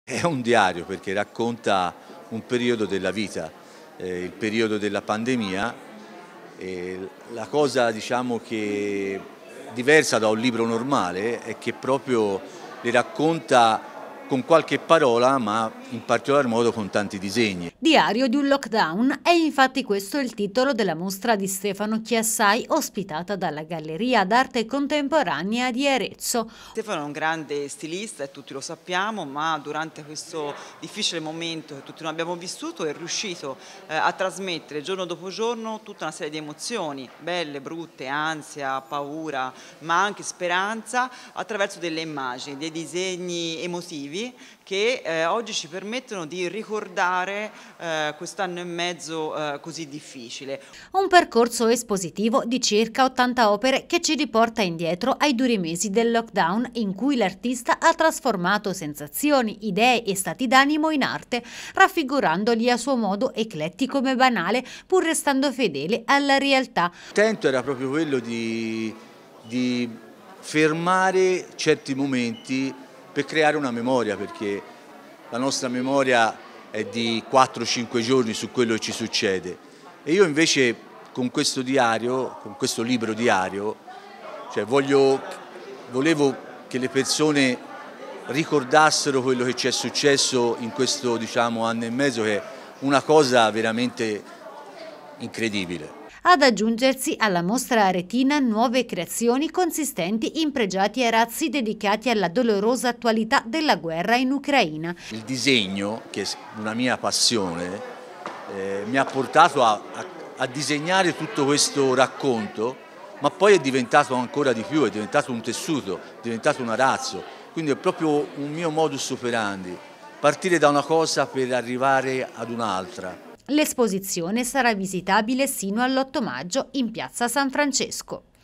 È un diario perché racconta un periodo della vita, il periodo della pandemia. La cosa, diciamo, che diversa da un libro normale è che proprio le racconta con qualche parola, ma in particolar modo con tanti disegni. Diario di un lockdown è infatti questo il titolo della mostra di Stefano Chiassai ospitata dalla Galleria d'Arte Contemporanea di Arezzo. Stefano è un grande stilista e tutti lo sappiamo, ma durante questo difficile momento che tutti noi abbiamo vissuto è riuscito a trasmettere giorno dopo giorno tutta una serie di emozioni, belle, brutte, ansia, paura, ma anche speranza, attraverso delle immagini, dei disegni emotivi che oggi ci permettono di ricordare quest'anno e mezzo così difficile. Un percorso espositivo di circa 80 opere che ci riporta indietro ai duri mesi del lockdown in cui l'artista ha trasformato sensazioni, idee e stati d'animo in arte, raffigurandoli a suo modo eclettico e banale, pur restando fedele alla realtà. L'intento era proprio quello di fermare certi momenti per creare una memoria, perché la nostra memoria è di 4-5 giorni su quello che ci succede. E io invece con questo diario, con questo libro diario, volevo che le persone ricordassero quello che ci è successo in questo, diciamo, anno e mezzo, che è una cosa veramente incredibile. Ad aggiungersi alla mostra aretina nuove creazioni consistenti in pregiati arazzi dedicati alla dolorosa attualità della guerra in Ucraina. Il disegno, che è una mia passione, mi ha portato a disegnare tutto questo racconto, ma poi è diventato ancora di più, è diventato un tessuto, è diventato un arazzo, quindi è proprio un mio modus operandi, partire da una cosa per arrivare ad un'altra. L'esposizione sarà visitabile sino all'8 maggio in Piazza San Francesco.